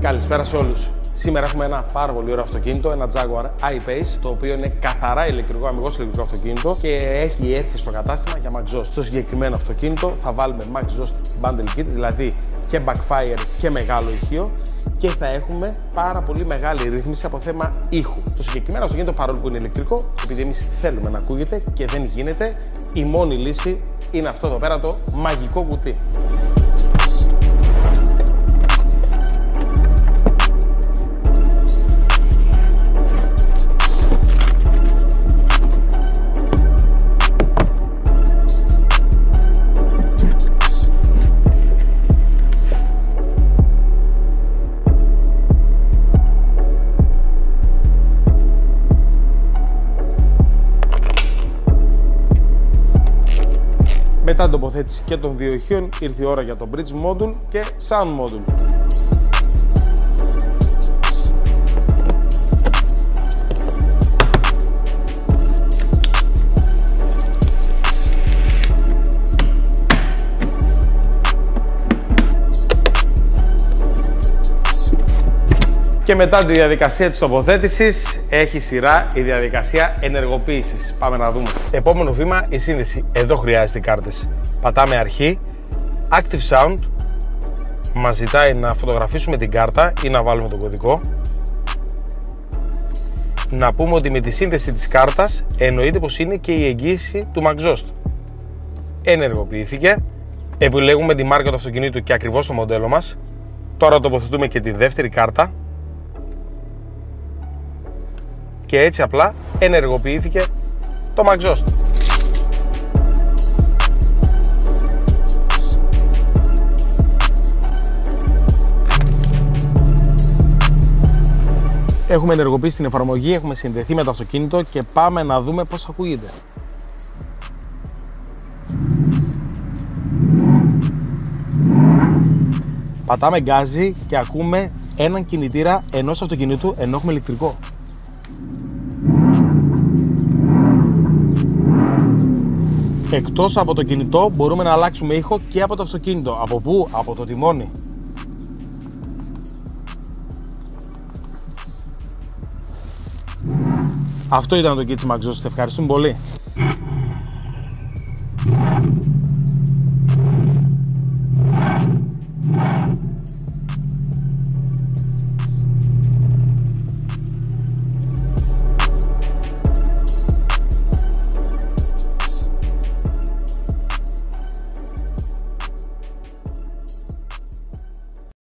Καλησπέρα σε όλους. Σήμερα έχουμε ένα πάρα πολύ ωραίο αυτοκίνητο, ένα Jaguar I-Pace, το οποίο είναι καθαρά ηλεκτρικό, αμυγός ηλεκτρικό αυτοκίνητο και έχει έρθει στο κατάστημα για Maxxost. Στο συγκεκριμένο αυτοκίνητο θα βάλουμε Maxxost Bundle Kit, δηλαδή και backfire και μεγάλο ηχείο, και θα έχουμε πάρα πολύ μεγάλη ρύθμιση από θέμα ήχου. Το συγκεκριμένο αυτοκίνητο, παρόλο που είναι ηλεκτρικό, επειδή εμείς θέλουμε να ακούγεται και δεν γίνεται, η μόνη λύση είναι αυτό εδώ πέρα, το μαγικό κουτί. Μετά την τοποθέτηση και των δύο ηχείων, ήρθε η ώρα για το Bridge Module και Sound Module. Και μετά τη διαδικασία της τοποθέτησης έχει σειρά η διαδικασία ενεργοποίησης. Πάμε να δούμε. Επόμενο βήμα, η σύνδεση. Εδώ χρειάζεται οι κάρτες. Πατάμε αρχή, Active Sound, μας ζητάει να φωτογραφίσουμε την κάρτα ή να βάλουμε τον κωδικό. Να πούμε ότι με τη σύνδεση της κάρτας εννοείται πως είναι και η εγγύηση του Maxxost. Ενεργοποιήθηκε. Επιλέγουμε τη μάρκα του αυτοκινήτου και ακριβώς το μοντέλο μας. Τώρα τοποθετούμε και τη δεύτερη κάρτα. Και έτσι απλά ενεργοποιήθηκε το Maxxost. Έχουμε ενεργοποιήσει την εφαρμογή, έχουμε συνδεθεί με το αυτοκίνητο και πάμε να δούμε πώς ακούγεται. Πατάμε γκάζι και ακούμε έναν κινητήρα ενός αυτοκινήτου ενώ έχουμε ηλεκτρικό. Εκτός από το κινητό μπορούμε να αλλάξουμε ήχο και από το αυτοκίνητο. Από πού? Από το τιμόνι. Αυτό ήταν το kit της Maxxost. Ευχαριστούμε πολύ.